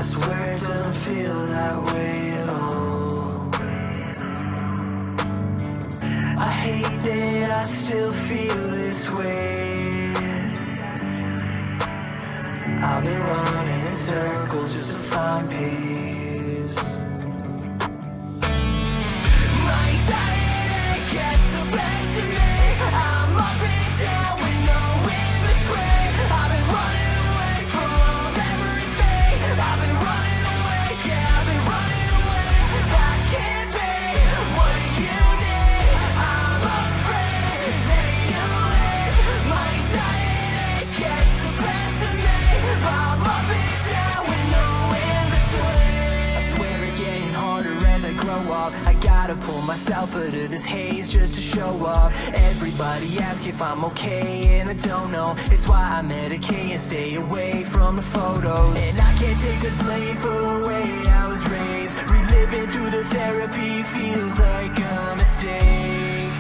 I swear it doesn't feel that way at all. I hate that I still feel this way. I've been running in circles just to find peace. My anxiety gets the best of me. I'm up and down with no in between. I've been running away from everything. I've been running away, yeah, I've been running away. I can't be what you need. I'm afraid that you leave. My anxiety gets the best of me. I'm up and down with no in between. I swear it's getting harder as I grow up. I gotta pull myself out of this haze just to show up. Everybody asks if I'm okay and I don't know. It's why I medicate and stay away from the photos. And I can't take the blame for the way I was raised. Reliving through the therapy feels like a mistake.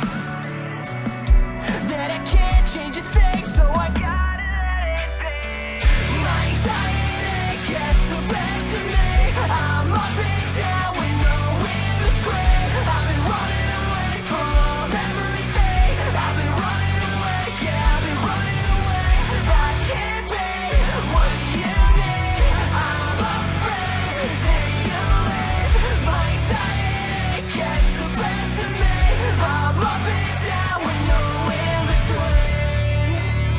That I can't change a thing, so I gotta let it be. My anxiety gets the best of me. I'm up and down with no in between. I've been running away from everything. I've been running away, yeah, I've been running away. I can't be what you need. I'm afraid that you leave. My anxiety gets the best of me. I'm up and down with no in between.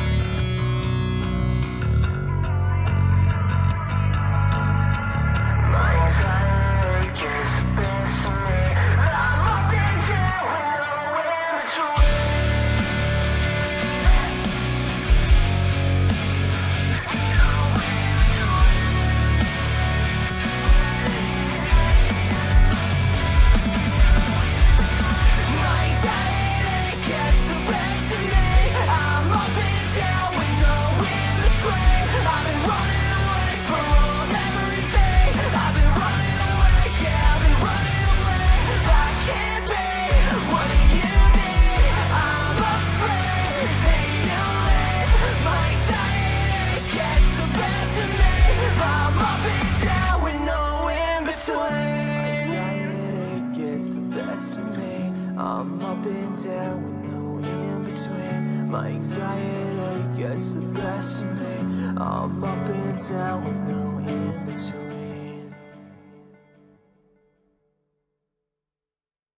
My anxiety gets the best of me. I'm up and down with no in between. My anxiety gets the best of me. I'm up and down with no in between. I've been running away from everything. I've been running away, yeah, I've been running away. I can't be what you need. I'm afraid that you leave. My anxiety gets the best of me. I'm up and down with no in between. Anxiety gets the best of me. I'm up and down with no in between. My anxiety gets the best of me. I'm up and down with no